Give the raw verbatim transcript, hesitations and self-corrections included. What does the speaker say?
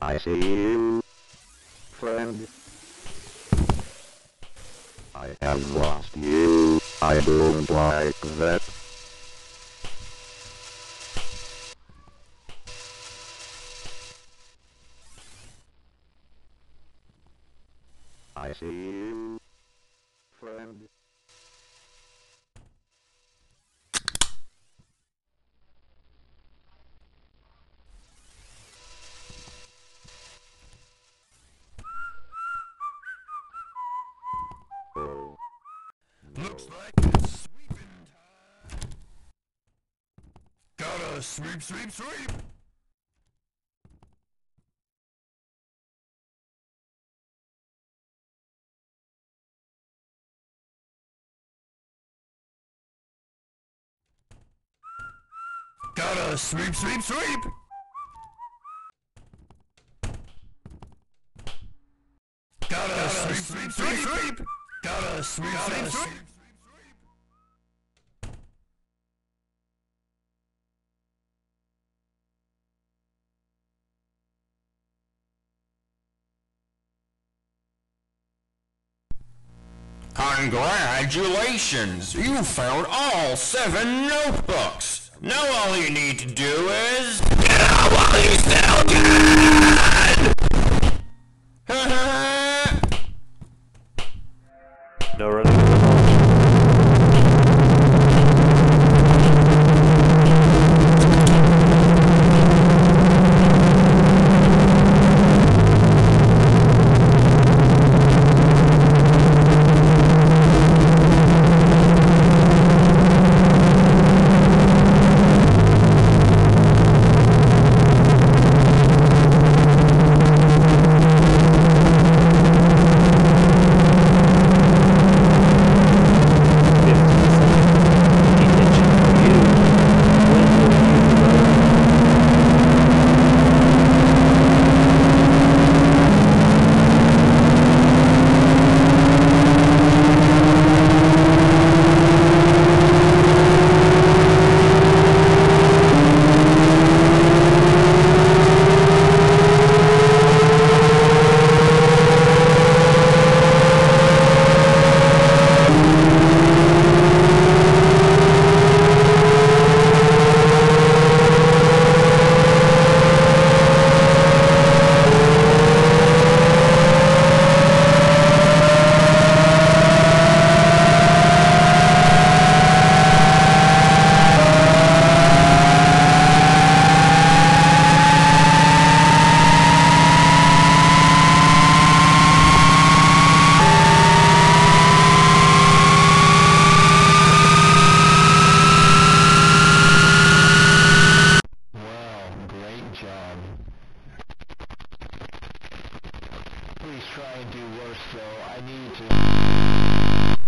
I see you, friend. I have lost you. I don't like that. I see you, friend. Oh. No. Looks like it's sweeping time. Gotta sweep, sweep, sweep. Gotta sweep, sweep, sweep. Gotta sweep, sweep, sweep, sweep. Gotta sweep, sweep, sweep. Congratulations! You found all seven notebooks! Now all you need to do is... Get out while you still can! No running. Please try and do worse though. I need to...